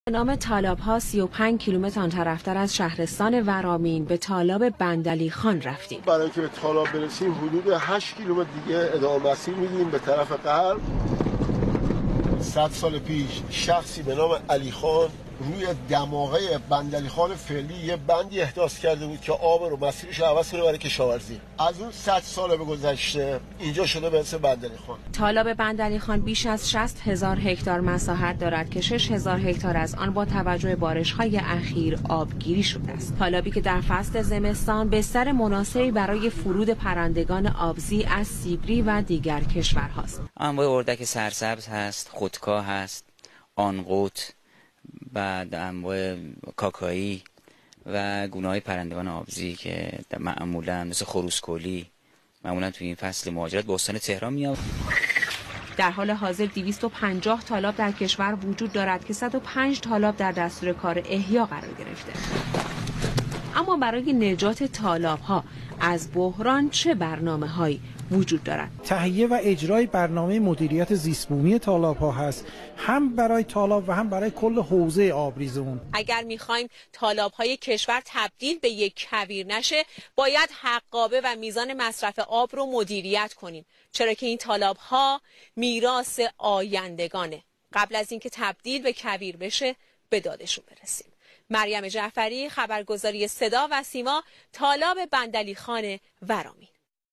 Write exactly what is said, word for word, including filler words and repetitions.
به نام تالاب‌ها سی و پنج کیلومتر طرفتر از شهرستان ورامین به تالاب بندعلی خان رفتیم. برای اینکه به تالاب برسیم حدود هشت کیلومتر دیگه ادامه مسیر میدیم به طرف غرب. صد سال پیش شخصی به نام علی خان روی دماغه بندعلی خان فعلی یه بندی احداث کرده بود که آب رو مسیرش عوض کنه برای کشاورزی. از اون صد سال به گذشته اینجا شده به اسم بندعلی خان. تالاب بندعلی خان بیش از شصت هزار هکتار مساحت دارد که شش هزار هکتار از آن با توجه بارش‌های اخیر آبگیری شده است. تالابی که در فصل زمستان بستر مناسبی برای فرود پرندگان آبزی از سیبری و دیگر کشورهاست. انواع اردک سرسبز هست، خودکا هست، آنقوت، بعد انواع کاکایی و گونه‌های پرندگان آبزی که معمولا مثل خروسکلی معمولا توی این فصل مهاجرت به استان تهران میاد. در حال حاضر دویست و پنجاه تالاب در کشور وجود دارد که صد و پنج تالاب در دستور کار احیا قرار گرفته. اما برای نجات تالاب‌ها از بحران چه برنامه‌هایی وجود دارد؟ تهیه و اجرای برنامه مدیریت زیست‌بومی تالاب‌ها هست، هم برای تالاب و هم برای کل حوزه آبریزون. اگر می‌خوایم تالاب‌های کشور تبدیل به یک کویر نشه، باید حقابه و میزان مصرف آب رو مدیریت کنیم، چرا که این تالاب‌ها میراث آیندگانه. قبل از اینکه تبدیل به کویر بشه، به دادشون برسیم. مریم جعفری، خبرگزاری صدا و سیما، تالاب بندعلی خان ورامین.